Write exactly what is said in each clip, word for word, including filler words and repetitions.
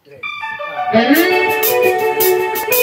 três, quatro.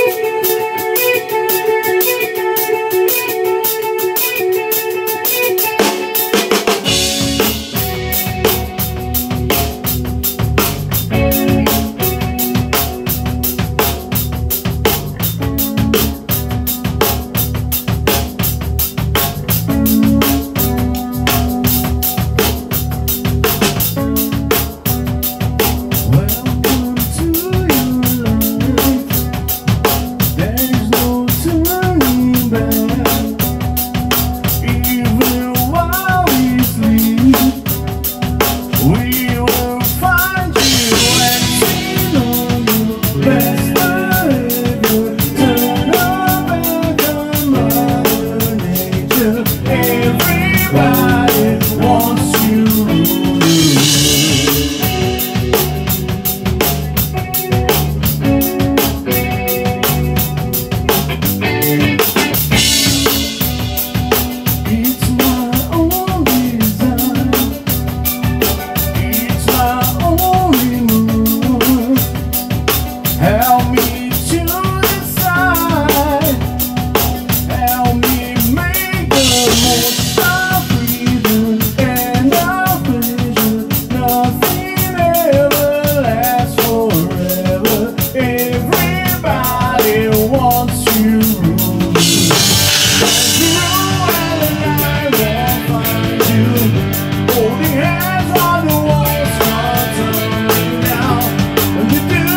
Help me to decide. Help me make the most of freedom and of pleasure. Nothing ever lasts forever. Everybody wants to rule you. You and I won't find you. Holding hands on the walls, tumbling down. When you do,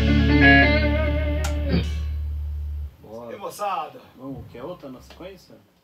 moçada. Vamos, quer outra na sequência?